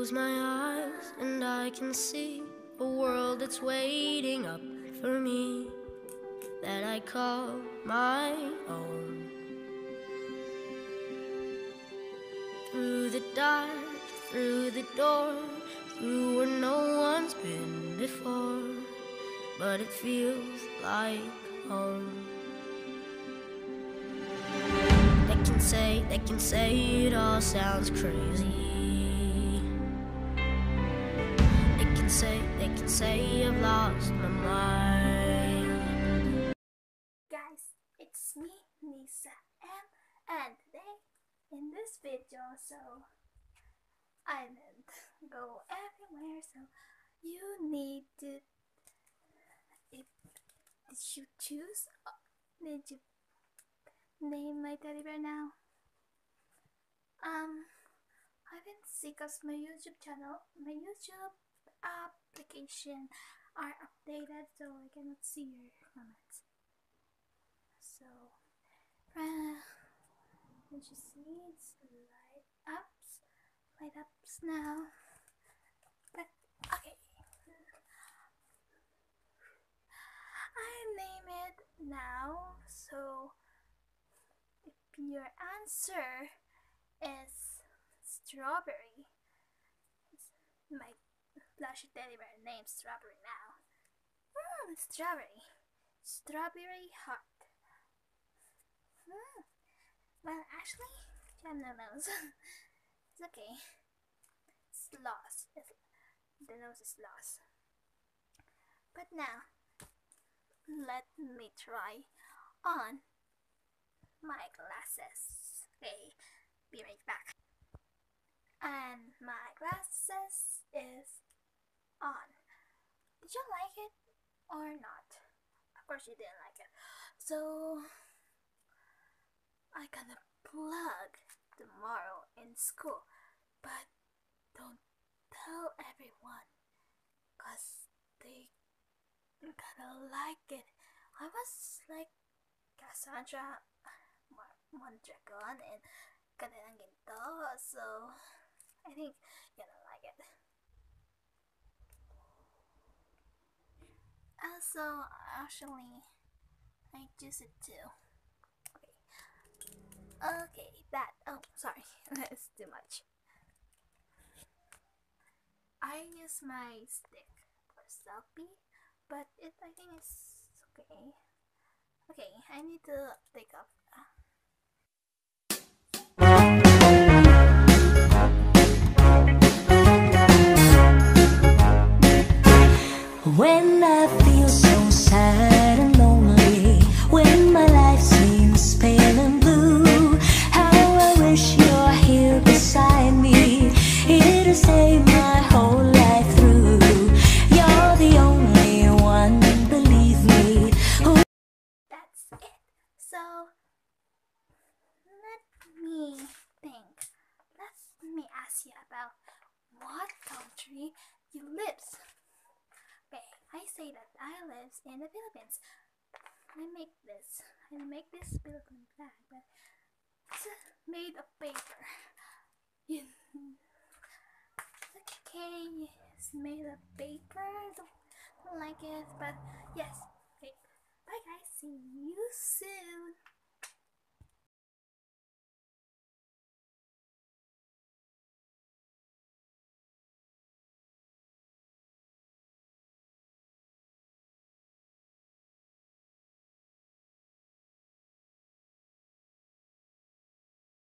close my eyes and I can see a world that's waiting up for me, that I call my own. Through the dark, through the door, through where no one's been before, but it feels like home. They can say it all sounds crazy. They can say I've lost my mind. Guys, it's me, Nisa M, and today in this video, so I didn't go everywhere, so you need to, did you choose, did you name my teddy bear now? I've been sick cause my YouTube channel, my YouTube application are updated, so I cannot see your comments. So, did you see it's light ups now? But okay, I name it now. So, if your answer is strawberry, my plushy teddy bear named Strawberry now. Strawberry heart. Well, actually, Jem knows. It's okay. It's lost. The nose is lost. But now, let me try on my glasses. Okay, be right back. And my glasses is on. Did you like it or not? Of course you didn't like it. So I gonna plug tomorrow in school, but don't tell everyone, cause they gonna like it. I was like Cassandra Mondragon and Kanilang Ginto, so I think you're gonna like it. Also, actually, I choose it too. Okay, that. Oh, sorry, that's too much. I use my stick for selfie, but I think it's okay. Okay, I need to take off. When I feel so sad and lonely, when my life seems pale and blue, how I wish you're here beside me, here to save my whole life through. You're the only one, believe me. That's it. So, let me think. Let me ask you about what country you live. Okay, I say that I live in the Philippines. I make this Philippine flag, but it's made of paper. Okay, it's made of paper. Don't like it, but yes. Okay, bye guys. See you soon.